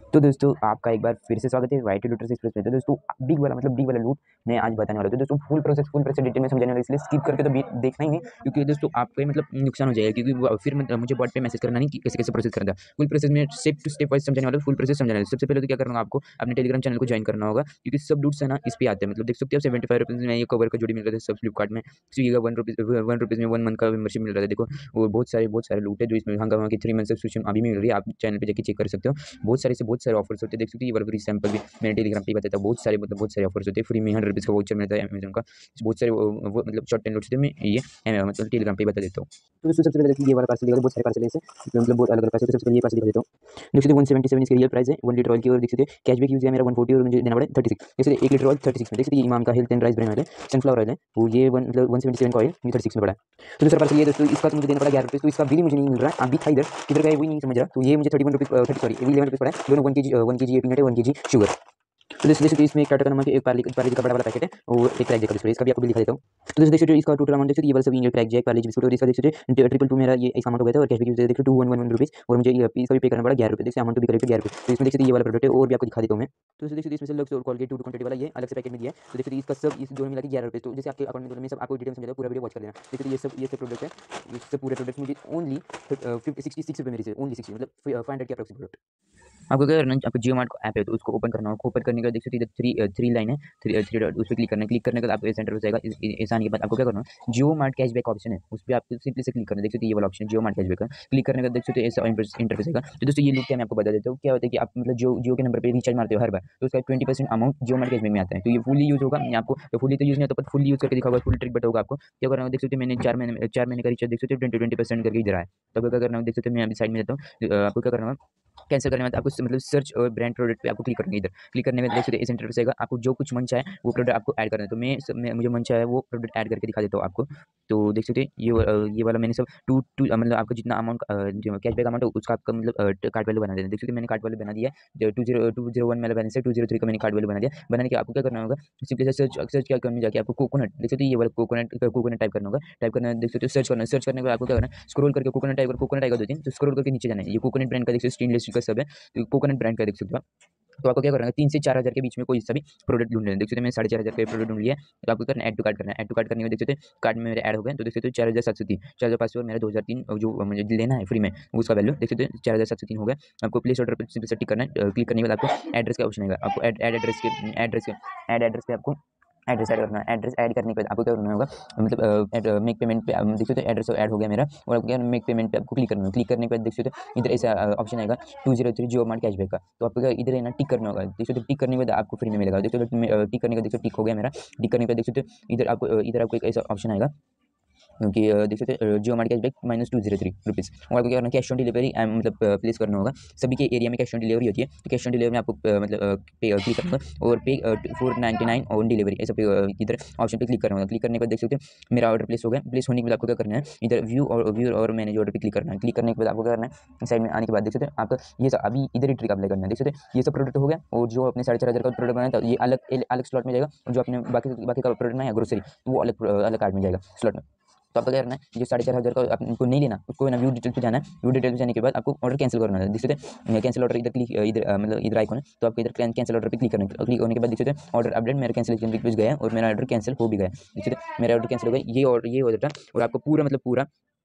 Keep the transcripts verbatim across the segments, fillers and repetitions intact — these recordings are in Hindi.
तो दोस्तों आपका एक बार फिर से स्वागत है वाई टी ट्यूटर्स एक्सप्रेस में। तो दोस्तों बिग वाला मतलब बिग वाला लूट मैं आज बताने वाला हूँ। तो दोस्तों full process full process detail में समझाने वाला, इसलिए स्किप करके तो बी- देखना ही नहीं, क्योंकि दोस्तों आपको ही मतलब नुकसान हो जाएगा, क्योंकि वो फिर मतलब मुझे बॉट पे मैसेज करना नहीं कि कैसे कैसे प्रोसेस करना है। फुल प्रोसेस में स्टेप टू स्टेप वाइज समझाने वाला, फुल प्रोसेस समझाने वाला। सबसे पहले तो क्या करना होगा आपको, अपने टेलीग्राम चैनल को ज्वाइन करना होगा, क्योंकि सब लूट्स है ना इस पे आते हैं। मतलब देख सकते हो सेवेंटी फाइव रुपीज़ में ये कवर का जोड़ी मिल रहा है सब फ्लिपकार्ट में। स्विगी का वन रुपीज़ वन रुपीज़ में वन मंथ का मेंबरशिप मिल रहा है। देखो वो बहुत सारे बहुत सारे लूट है जो इसमें हंगामा की थ्री मंथ सब्सक्रिप्शन अभी भी मिल रही है। आप चैनल पे जाके चेक कर सकते हो। बहुत सारे से बहुत सारे ऑफर्स होते हैं, देख सकते हो। ये वाला फ्री सैंपल भी मैंने टेलीग्राम पे बताया था। बहुत सारे मतलब बहुत सारे ऑफर्स होते हैं, फ्री में हंड्रेड रुपीज़ का वाउचर मिलता है अमेज़न का। बहुत सारे वो वो मतलब शॉर्ट टेन नोट्स थे, मैं ये अ, मतलब टेलीग्राम पे बता देता हूँ। तो दोस्तों सबसे पहले देखिए ये वाला पार्सल दिखा, बहुत सारे पार्सल है इसे, मतलब बहुत अलग अलग पार्सल है। तो सबसे पहले ये पार्सल दिखा देता हूँ। देख सकते हो वन सेवेंटी सेवन इसकी रियल प्राइस है, वन लीटर ऑयल की। और देख सकते हो कैशबैक यूज़ है मेरा वन फोर्टी और मुझे देना पड़ा थर्टी सिक्स। जैसे एक लीटर ऑयल थर्टी सिक्स में। देख सकते हो ये इमाम का health and rice brand oil है, सनफ्लावर ऑयल है। वो ये वन मतलब वन सेवेंटी सेवन का ऑयल ये थर्टी सिक्स में पड़ा है। तो दूसरा पार्सल ये दोस्तों, इसका तो मुझे देना पड़ा ग्यारह रुपये। तो इसका बिल मुझे नहीं मिल रहा है, आप दिखा इधर किधर गए वही नहीं समझ रहा। तो ये मुझे thirty one rupees thirty sorry eleven rupees पड़ा है। दोनों वन के जी वन के जी पीनट है, वन के जी शुगर। तो जैसे जैसे इसमें एक टाटा का नमक है, एक पार्ले पार्ले का बड़ा वाला पैकेट है और एक क्रैक जैक का बिस्कुट है। इसका भी आपको बिल दिखा देता हूँ। तो जैसे देखिए इसका टोटल अमाउंट देखिए, ये वाला सब ये क्रैक जैक पार्ले बिस्कुट और इसका देखिए ट्रिपल टू मेरा ये ऐसा अमाउंट हो गया था। और कैशबैक यूज देखिए two one one one rupees और मुझे ये इसका भी पे करना पड़ा ग्यारह रुपये। देखिए अमाउंट भी करेक्ट ग्यारह रुपये। तो इसमें देखिए ये वाला प्रोडक्ट है और भी आपको दिखा देता हूँ मैं। तो जैसे देखिए इसमें से लक्स और कोलगेट टू क्वांटिटी वाला ये अलग से पैकेट में दिया है। तो देखिए इसका सब इस दोनों मिला के ग्यारह रुपये। तो जैसे आपके अकाउंट में मैं सब आपको डिटेल समझा दूँ, पूरा वीडियो वॉच कर लेना। देखिए ये सब ये सब प्रोडक्ट है, ये सब पूरे प्रोडक्ट मुझे ओनली सिक्सटी सिक्स रुपये मेरी से ओनली सिक्सटी मतलब फाइव हंड्रेड के अप्रोक्स प्रोडक्ट। आपको क्या करना है, आपको जियो मार्ट ऐप है तो उसको ओपन करना होगा। ओपन करने के बाद देख सकते हो इधर थ्री थ्री लाइन है, थ्री थ्री डॉट, उस पर क्लिक करना है। क्लिक करने के बाद आपको सेंटर हो जाएगा। इस- इस- ऐसा आने के बाद आपको क्या करना है, जियो मार्ट कैशबैक ऑप्शन है, उस पर आपको सिंपली से क्लिक करना है। देख सकते हो ये वाला ऑप्शन जियो मार्ट कैशबैक का। क्लिक करने के बाद देख सकते हो ऐसा इंटरफेस आएगा। तो दोस्तों ये लूप क्या मैं आपको बता देता हूँ। क्या होता है कि आप मतलब जियो जियो के नंबर पर रिचार्ज मारते हो हर बार, तो उसका twenty percent amount JioMart cashback में आता है। तो ये फुली यूज होगा। मैं आपको फुली तो यूज नहीं होता, पर फुली यूज करके दिखाऊंगा, फुल ट्रिक बताऊंगा आपको क्या करना है। देख सकते हो मैंने चार महीने चार महीने का रिचार्ज देख सकते हो ट्वेंटी ट्वेंटी परसेंट करके इधर आया। तो आपको क्या करना है, देख सकते हो मैं अभी साइड में जाता हूँ। अ, आपको क्या करना है, कैंसिल करने के बाद आपको स- मतलब सर्च और ब्रांड प्रोडक्ट पे आपको क्लिक करना है। इधर क्लिक करने में देख सकते हैं इस इंटरफेस आएगा। आपको जो कुछ मन चाहे वो प्रोडक्ट आपको ऐड करना है। तो मैं, सब- मैं मुझे मन चाहे वो प्रोडक्ट ऐड करके दिखा देता हूँ आपको। तो देख सकते हैं ये वा- अ, ये वाला मैंने सब टू टू मतलब आपको जितना अमाउंट जो कैशबैक अमाउंट है उसका आपका मतलब कार्ड वैल्यू बना देना। देख सकते हैं मैंने कार्ड वैल्यू बना दिया है। Two zero two zero one मेरा बैलेंस है, टू जीरो थ्री का मैंने कार्ड वैल्यू बना दिया। बनाने के आपको क्या करना होगा, सिंपली से सर्च सर्च क्या करने जाके आपको कोकोनट देख सकते हैं, ये वाला कोकोनट कोकोनट टाइप करना होगा। टाइप करना है, देख सकते हो सर्च करना है। सर्च करने के बाद आपको क्या करना है, स्क्रॉल करके कोकोनट टाइप कर कोकोनट आएगा दो तीन, तो स्क्रॉल करके नीचे जाना है। ये कोकोनट ब्रांड का देख सकते हो, स्टेनलेस स्टील का सब है। तो कोकोनट ब्रांड का देख सकते हो आप। तो आपको क्या करना है, तीन से चार हज़ार के बीच में कोई सा भी प्रोडक्ट ढूँढ लेना है। देख सकते हैं मैंने साढ़े चार हज़ार का प्रोडक्ट ढूँढ लिया है। तो आपको करना है ऐड टू कार्ट करना है। ऐड टू कार्ट करने के बाद देख सकते हैं कार्ट में मेरे ऐड हो गए। तो देख सकते हो चार हज़ार सात सौ तीन, चार हज़ार पाँच सौ और मेरा दो हज़ार तीन जो मुझे लेना है फ्री में उसका वैल्यू देख सकते हैं चार हज़ार सात सौ तीन हो गया। आपको प्लेस ऑर्डर पर सिंपल से टिक करना है। क्लिक करने के बाद आपको एड्रेस का ऑप्शन आएगा। आपको ऐड ऐड एड्रेस के एड्रेस के ऐड एड्रेस पे आपको एड्रेस ऐड करना है। एड्रेस ऐड करने के बाद आपको क्या करना होगा, मतलब एड मेक पेमेंट पे देख सकते हो एड्रेस ऐड हो गया मेरा। और आपको क्या मेक पेमेंट पे आपको क्लिक करना है। क्लिक करने के बाद देख सकते हो इधर ऐसा ऑप्शन आएगा two zero three JioMart cashback का। तो आपको क्या इधर है ना टिक करना होगा। देख सकते हो टिक करने के बाद आपको फ्री में मिलेगा। देख सकते हो टिक करने का देख सकते हो टिक हो गया मेरा। टिक करने के बाद देख सकते हो इधर आपको अ, इधर आपको एक ऐसा ऑप्शन आएगा क्योंकि अ, देख सकते हैं JioMart cashback minus two zero three rupees. और आपको क्या करना है, कैश ऑन डिलीवरी एम मतलब प्लेस करना होगा। सभी के एरिया में कैश ऑन डिलीवरी होती है। तो कैश ऑन डिलीवरी में आपको अ, मतलब अ, पे क्लिक करना होगा और pay four ninety nine on delivery ऐसा पे अ, इधर ऑप्शन पे क्लिक करना होगा। क्लिक करने के बाद देख सकते हैं मेरा ऑर्डर प्लेस हो गया। प्लेस होने के बाद आपको क्या करना है, इधर व्यू और व्यू और मैनेज ऑर्डर पे क्लिक करना है। क्लिक करने के बाद आपको क्या करना है, साइड में आने के बाद देख सकते हैं आपका ये सब अभी इधर ही ट्रिक अप्लाई करना है। देख सकते हैं ये सब प्रोडक्ट हो गया। और जो अपने साढ़े चार हज़ार का प्रोडक्ट बनाया था ये अलग अलग स्लॉट में जाएगा। और जो अपने बाकी बाकी का प्रोडक्ट बनाया ग्रोसरी वो अलग अलग कार्ड में जाएगा स्लॉट में। तो आपको क्या करना है, जो साढ़े चार हज़ार का आपको नहीं लेना उसको ना व्यू डिटेल पे जाना है। व्यू डिटेल पे जाने के बाद आपको ऑर्डर कैंसिल करना है। देखते हैं कैंसिल ऑर्डर इधर क्लिक इधर अ, मतलब इधर आइकॉन है। तो आपको इधर कैंसिल ऑर्डर पे क्लिक करना है। क्लिक होने के बाद देखते हैं ऑर्डर अपडेट मेरा कैंसिलेशन रिक्वेस्ट गया है और मेरा ऑर्डर कैंसिल हो भी गया है। देखते हैं मेरा ऑर्डर कैंसिल हो गया। ये ऑर्डर ये ऑर्डर था। और आपको पूरा मतलब पूरा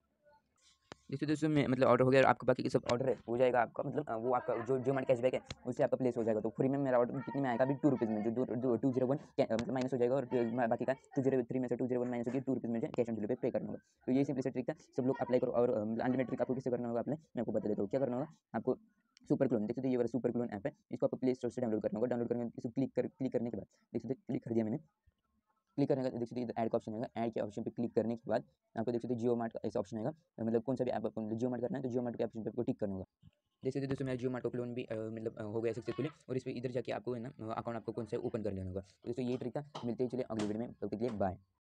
जैसे दोस्तों में मतलब ऑर्डर हो गया और आपका बाकी के सब ऑर्डर है हो जाएगा आपका मतलब अ, वो आपका जो जो हमारा कैशबैक है उससे आपका प्लेस हो जाएगा। तो फ्री में मेरा ऑर्डर कितने में आएगा अभी टू रुपीज़ में, जो टू जीरो वन मतलब माइनस हो जाएगा। और जो बाकी का टू जीरो थ्री में से टू जीरो वन माइनस होगी, टू रुपीज़ में कैश ऑन डिलीवरी पे करना होगा। तो ये सिंपली से ट्रिक था, सब लोग अप्लाई करो। और अनलिमिटेड ट्रिक आपको किससे करना होगा आपने, मैं आपको बता देता हूँ क्या करना होगा आपको। सुपर क्लोन देख सकते हो, ये वाला सुपर क्लोन ऐप है, इसको आपको प्ले स्टोर से डाउनलोड करना होगा। डाउनलोड करने इसको क्लिक कर क्लिक करने के बाद देख सकते हो क्लिक कर दिया मैंने। क्लिक करने का देख सकते हैं ऐड का ऑप्शन आएगा। ऐड के ऑप्शन पे क्लिक करने के बाद आपको देख सकते हैं जियो मार्ट का ऐसा ऑप्शन आएगा। मतलब कौन सा भी ऐप आपको जियो मार्ट करना है तो जियो मार्ट के ऑप्शन पे आपको टिक करना होगा। जैसे कि दोस्तों मेरा जियो मार्ट का क्लोन भी अ, मतलब अ, हो गया सक्सेसफुली। और इस पे इधर जाके आपको है ना अकाउंट आपको कौन सा ओपन कर लेना होगा। तो दोस्तों ये ट्रिक था, मिलते ही चलिए अगली वीडियो में, तब तक के लिए बाय।